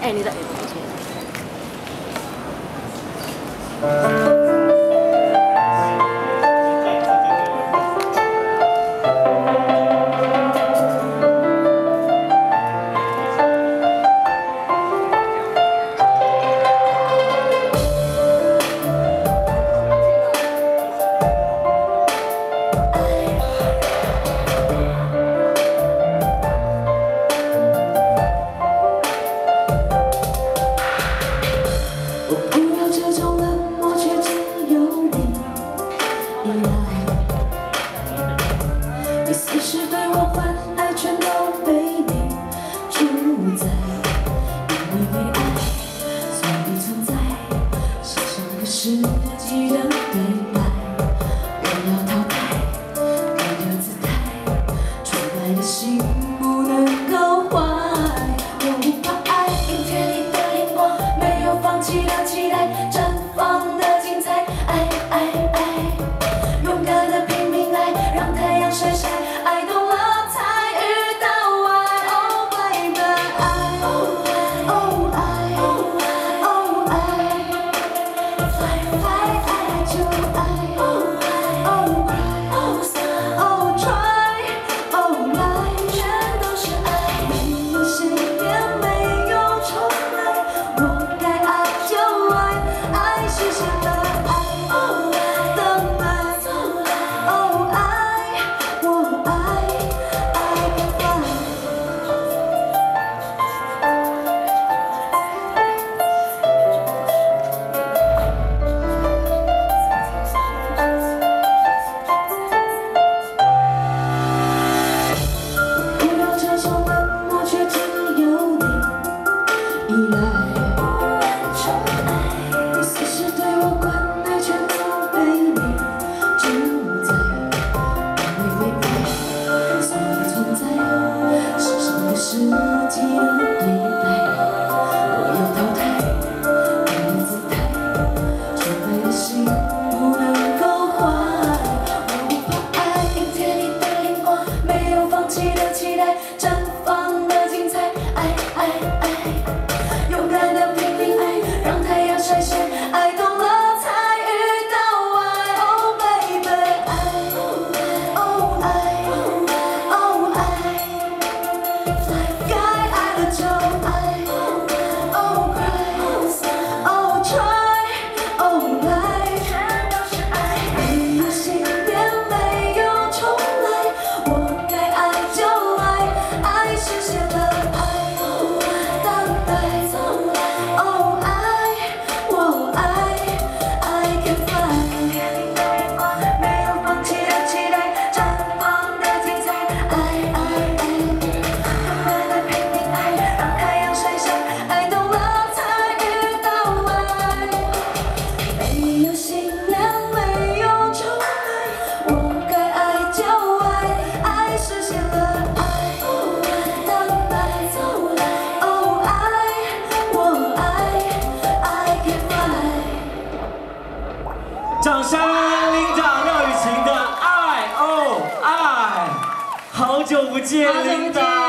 哎，你的。 你随时对我关爱，全都被你主宰。因为爱，所以存在，是整个世纪的对白。我要淘汰该有姿态，纯白的心不能够坏。我不怕爱，迎接你的眼光，没有放弃的期待，绽放的精彩。爱爱爱，勇敢的拼命来，让太阳晒晒。 爱懂了才遇到爱 ，Oh baby， 爱 ，Oh 爱 ，Oh 爱 ，Fly fly 爱就爱 ，Oh cry，Oh try，Oh 来，全都是爱，没有谢也没有重来，我该爱就爱，爱实现了爱。 世纪的对白，我要淘汰该有姿态，纯白的心不能够坏。我不怕爱，迎接你的眼光，没有放弃的期待，绽放的精彩。爱爱爱，勇敢的拼命爱，让太阳晒晒，爱懂了才遇到爱。Oh baby， 爱 ，Oh 爱 ，Oh 爱。 该爱的就爱 ，Oh cry，Oh try，Oh 来，全都是爱，没有信也没有重来，我该爱就爱，爱实现了爱，等待，Oh 爱，我爱 ，I can fly，没有放弃的期待，绽放的精彩，爱爱爱。 让太阳晒晒，爱懂了才遇到爱，没有信念，没有重来，我该爱就爱，爱实现了爱，等待，Oh 爱，我爱 ，I can fly。 掌声，领长廖雨晴的爱哦爱，好久不见，领长。